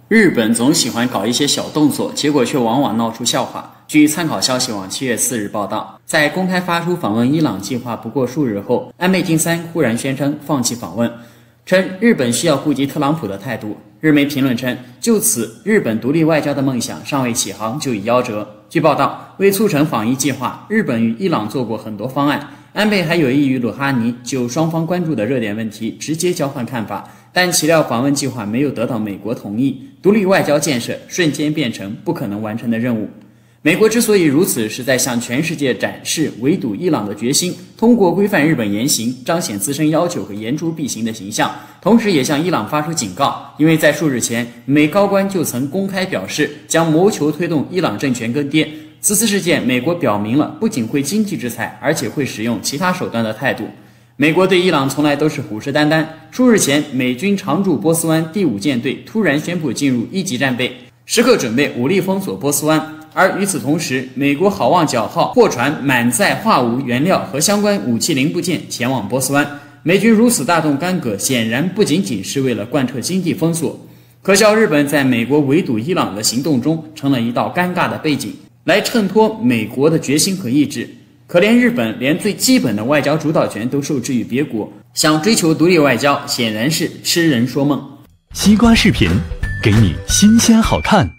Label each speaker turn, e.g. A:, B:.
A: 日本总喜欢搞一些小动作，结果却往往闹出笑话。据参考消息网7月4日报道，在公开发出访问伊朗计划不过数日后，安倍晋三忽然宣称放弃访问，称日本需要顾及特朗普的态度。日媒评论称，就此日本独立外交的梦想尚未起航就已夭折。据报道，为促成访伊计划，日本与伊朗做过很多方案，安倍还有意与鲁哈尼就双方关注的热点问题直接交换看法，但岂料访问计划没有得到美国同意，独立外交建设瞬间变成不可能完成的任务。美国之所以如此，是在向全世界展示围堵伊朗的决心，通过规范日本言行，彰显自身要求和言出必行的形象，同时也向伊朗发出警告，因为在数日前，美高官就曾公开表示将谋求推动伊朗政权更迭。此次事件，美国表明了不仅会经济制裁，而且会使用其他手段的态度。美国对伊朗从来都是虎视眈眈。数日前，美军常驻波斯湾第5舰队突然宣布进入1级战备，时刻准备武力封锁波斯湾。而与此同时，美国好望角号货船满载化武原料和相关武器零部件前往波斯湾。美军如此大动干戈，显然不仅仅是为了贯彻经济封锁。可笑日本在美国围堵伊朗的行动中成了一道尴尬的背景，来衬托美国的决心和意志。可怜日本连最基本的外交主导权都受制于别国，想追求独立外交显然是痴人说梦。
B: 西瓜视频，给你新鲜好看。